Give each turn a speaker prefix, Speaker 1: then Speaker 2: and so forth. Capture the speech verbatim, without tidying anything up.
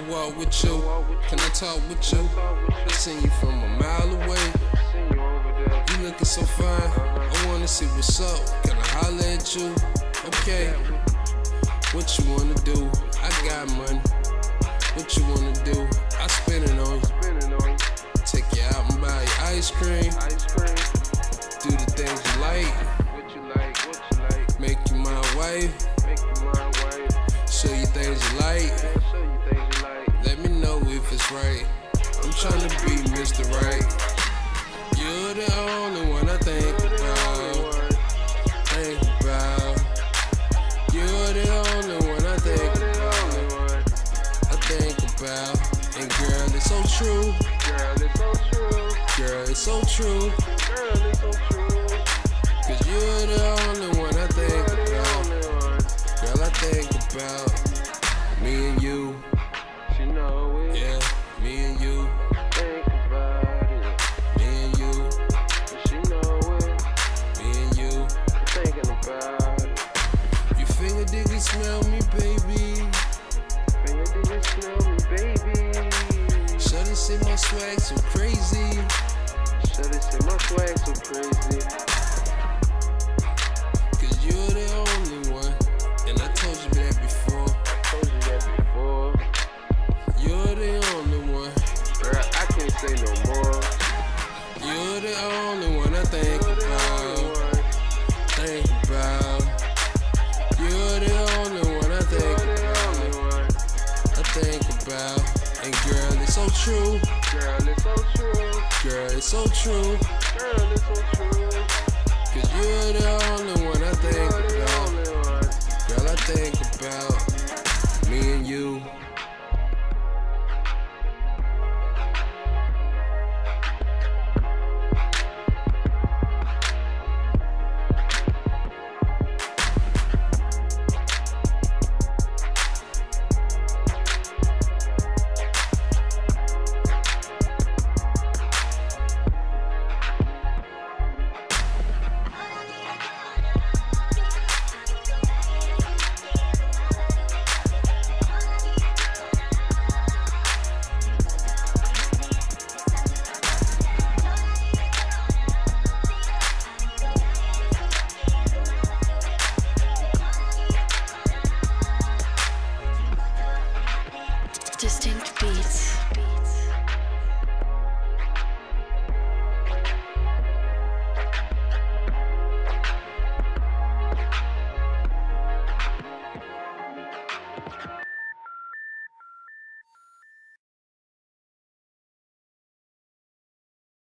Speaker 1: walk with you? Can I talk with you? I seen you from a mile away. You looking so fine, I wanna see what's up. Can I holler at you? Okay. What you wanna do? I got money. What you wanna do? I spend it on you. Take you out and buy you ice cream. Do the things you like. Make you my wife. Show you things you like. Let me know if it's right. I'm tryna be Mister Right. You're the only one I think about. Think about. You're the only one I think about. I think about. And girl, it's so true.
Speaker 2: Girl, it's so true.
Speaker 1: Girl, it's so true.
Speaker 2: Girl, it's so true.
Speaker 1: Cause you're the only one I think about. Girl, I think about me and you.
Speaker 2: She know it.
Speaker 1: Yeah, me and you.
Speaker 2: Think about it.
Speaker 1: Me and you.
Speaker 2: She know it.
Speaker 1: Me and you.
Speaker 2: Thinking about it.
Speaker 1: You finger dig and smell me, baby.
Speaker 2: Finger did you smell me, baby?
Speaker 1: Shawty say my swag so crazy.
Speaker 2: Shawty say my swag so crazy.
Speaker 1: Cause you're the only one. And I told you that before.
Speaker 2: I told you that before.
Speaker 1: You're the only one.
Speaker 2: Girl, I can't say no more.
Speaker 1: You're the only one I think
Speaker 2: You're the
Speaker 1: about.
Speaker 2: only one.
Speaker 1: Think about. You're the only one I think
Speaker 2: You're the
Speaker 1: about.
Speaker 2: only one.
Speaker 1: I think about. And girl, it's so true.
Speaker 2: Girl, it's so true.
Speaker 1: Girl, it's so true.
Speaker 2: Girl, it's so true.
Speaker 1: Cause you're the only one I think
Speaker 2: You're the
Speaker 1: about.
Speaker 2: only one.
Speaker 1: Girl, I think about me and you.
Speaker 3: Distinct beats.